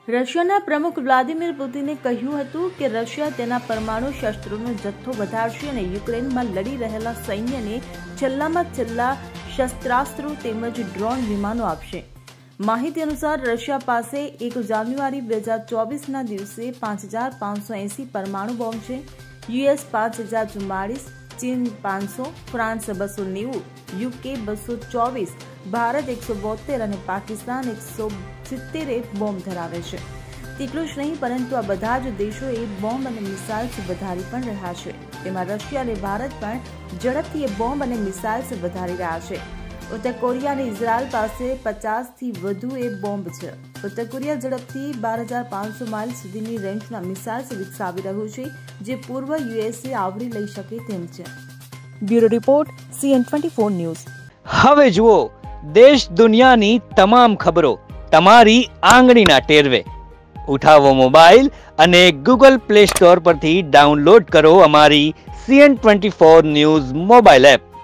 રશિયાના પ્રમુખ વ્લાદિમીર પુતિને કહ્યું હતું કે રશિયા તેના પરમાણુ શસ્ત્રોનો જથ્થો વધારશે અને યુક્રેનમાં લડી રહેલા સૈન્યને છેલ્લામાં છેલ્લા શસ્ત્રાસ્ત્રો તેમજ ડ્રોન વિમાનો આપશે। માહિતી અનુસાર રશિયા પાસે 1 જાન્યુઆરી 2024ના દિવસે 5580 પરમાણુ બોમ્બ છે। યુએસ 5044, ચીન 500, ફ્રાન્સ 290, યુકે 224, ભારત 172 અને પાકિસ્તાન 170 બોમ્બ ધરાવે છે। તેટલું જ નહીં પરંતુ આ બધા જ દેશોએ બોમ્બ અને મિસાઇલ્સ વધારી પણ રહ્યા છે। તેમાં રશિયા અને ભારત પણ ઝડપથી બોમ્બ અને મિસાઇલ્સ વધારી રહ્યા છે। ઉત્તર કોરિયા અને ઇઝરાયલ પાસે 50થી વધુ બોમ્બ છે। ઉત્તર કોરિયા ઝડપથી 12500 માઇલ સુધીની રેન્જના મિસાઇલ્સ વિકસાવી રહ્યું છે, જે પૂર્વ યુએસએ આવરી લઈ શકે તેમ છે। Bureau report CN24 news. હવે જુઓ દેશ દુનિયાની તમામ ખબરો તમારી આંગળીના ટેરવે। ઉઠાવો મોબાઈલ અને ગૂગલ પ્લે સ્ટોર પરથી ડાઉનલોડ કરો અમારી CN24 ન્યૂઝ મોબાઈલ એપ।